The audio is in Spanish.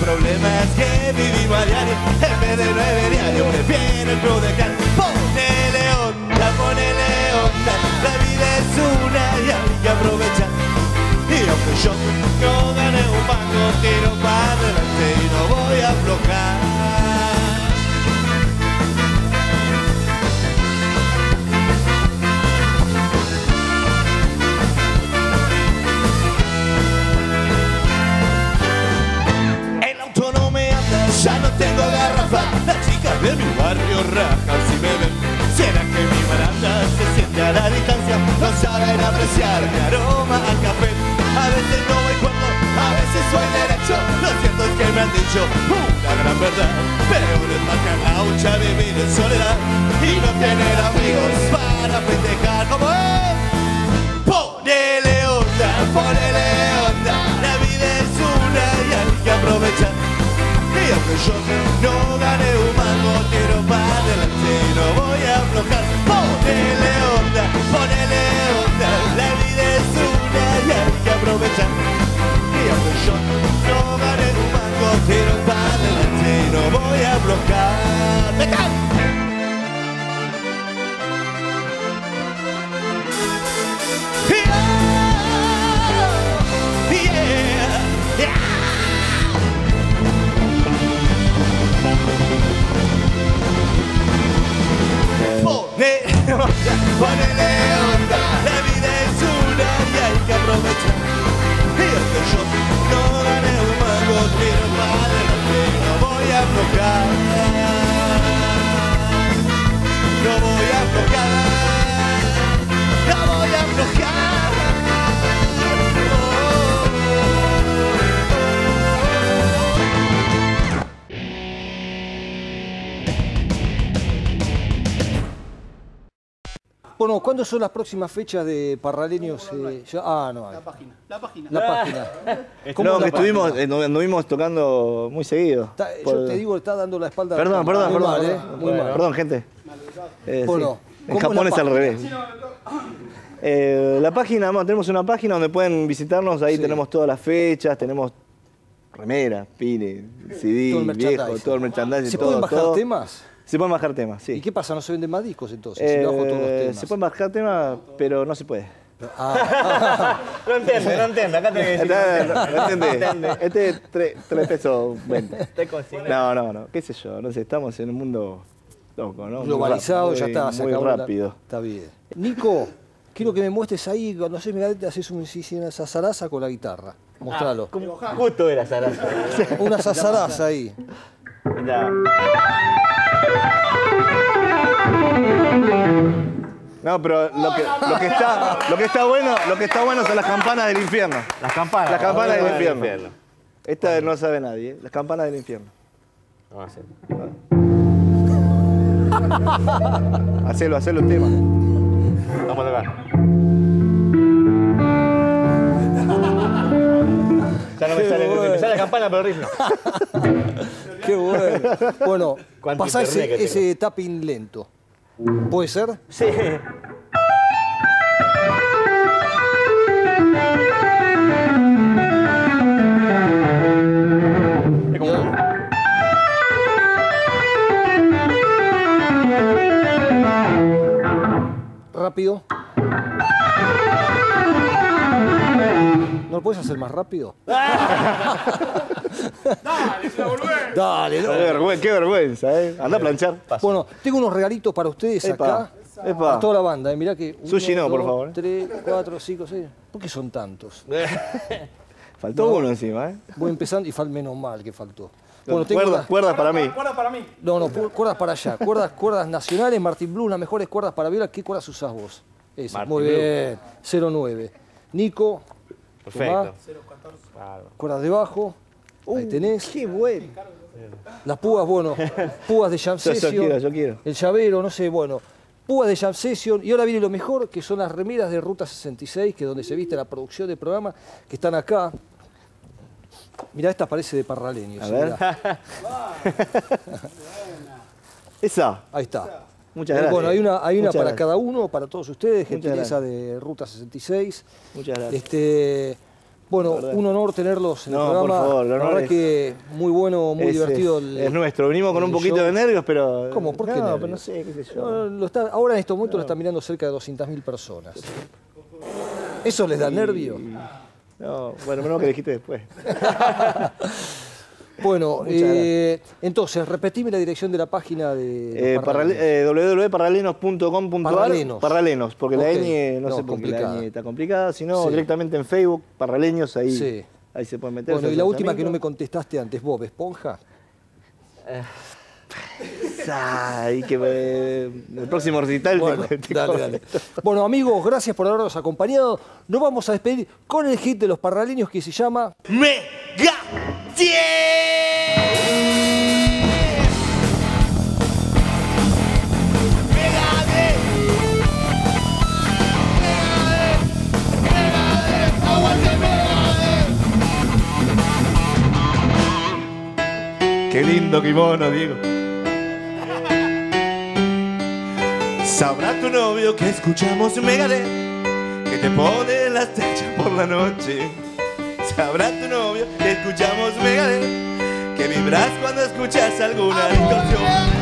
problema es que vivimos a diario. En vez de 9 diarios prefiero el club de can. Ponele onda, la vida es una y hay que aprovechar. Y aunque yo no gane un mango, tiro para adelante y no voy a aflojar. El auto no me anda, ya no tengo garrafa. Las chicas de mi barrio rajan si me ven. ¿Será que mi baranda se siente a la distancia? No saben apreciar mi aroma al café. A veces no voy cuerdo, a veces soy derecho. Lo cierto es que me han dicho una gran verdad. Peor es más que a gaucha vivir en soledad y no tener amigos para festejar. ¿Cómo es? Ponele onda, la vida es una y hay que aprovechar. Y aunque yo no gane un mango, tiro para adelante y no voy a aflojar. Ponele onda, la vida es una y hay que aprovechar. Y aunque yo no gane un mango, tiro para adelante y no voy a aflojar. ¡Me cago! Ponele onda, la vida es una y hay que aprovechar. Y aunque yo no gane un mango, tiro para adelante, no voy a aflojar. No voy a aflojar. No voy a aflojar. Bueno, ¿cuándo son las próximas fechas de Parraleños? No, La página. La página. No, que anduvimos tocando muy seguido. Yo te digo, está dando la espalda. Perdón. Muy mal. Perdón, gente. Bueno, sí. En Japón es al revés. La página, tenemos una página donde pueden visitarnos. Ahí tenemos todas las fechas, tenemos remeras, pines, CD, viejo, todo el merchandising. ¿Se pueden bajar temas? Se pueden bajar temas, sí. ¿Y qué pasa? ¿No se venden más discos entonces? Si bajo todos los temas. Se pueden bajar temas, pero no se puede. No entiende, acá tenés que decir. No entiende. Este es 3 pesos 20. No, qué sé yo, no sé, estamos en un mundo loco, ¿no? Globalizado, ya está, se muy acabó. Rápido. Está bien. Nico, quiero que me muestres ahí, cuando haces Megadeth, haces una zazaraza con la guitarra. Mostralo. Justo era zaraza. Una zazaraza ahí. Mirá. No, pero lo que está bueno son las campanas del infierno. Las campanas. Las campanas del infierno. Esta no sabe nadie, ¿eh? Las campanas del infierno. Vamos a hacer. Hacelo el tema. Vamos a tocar. Ya no me sale la campana, pero el riff no. Qué bueno. Bueno, pasá ese tapping lento. ¿Puede ser? Sí. Rápido. ¿No lo puedes hacer más rápido? Dale, se la volvé. Dale, no. Qué vergüenza, ¿eh? Anda a planchar. Bueno, tengo unos regalitos para ustedes acá. Para toda la banda. Mirá que 1, Sushi no, 2, por favor. 3, 4, 5, 6. ¿Por qué son tantos? Faltó uno encima, ¿eh? Voy empezando y menos mal que faltó. Bueno, cuerdas para mí. Cuerda para mí. No, cuerdas para allá. Cuerdas nacionales, Martin Blue, las mejores cuerdas para viola. ¿Qué cuerdas usás vos? Esa, Martin muy Blue. bien. 09. Nico. Perfecto. Claro. Cuerdas de bajo. Ahí tenés. Qué bueno. Las púas, bueno, púas de Jam Session. Yo quiero. El llavero, no sé, bueno. Púas de Jam Session. Y ahora viene lo mejor, que son las remeras de Ruta 66, que es donde se viste la producción del programa, que están acá. Mirá, esta parece de Parraleños. A ver. Esa. Ahí está. Muchas gracias. Bueno, hay una Muchas para gracias. cada uno, para todos ustedes, Muchas gentileza gracias. de Ruta 66. Muchas gracias. Bueno, un honor tenerlos en el programa. Por favor, la verdad que muy bueno, muy divertido. Es nuestro. Venimos con un poquito de nervios, pero... ¿Cómo? ¿Por qué nervios? Pero no sé, qué sé yo. Ahora en estos momentos lo están mirando cerca de 200.000 personas. ¿Eso les da nervio? No, bueno, menos que dijiste después. Bueno, entonces, repetime la dirección de la página de www.parralenos.com.ar. Parralenos, porque la ñ, no sé por qué la ñ está complicada, sino directamente en Facebook, Parraleños, ahí se pueden meter. Bueno, y la última que no me contestaste antes, Bob Esponja. El próximo recital. Bueno, dale. Bueno, amigos, gracias por habernos acompañado. Nos vamos a despedir con el hit de los parraleños que se llama Mega 10. Qué lindo kimono, Diego. Sabrá tu novio que escuchamos Megadeth, que te pone las techas por la noche. Sabrá tu novio que escuchamos Megadeth, que vibras cuando escuchas alguna distorsión.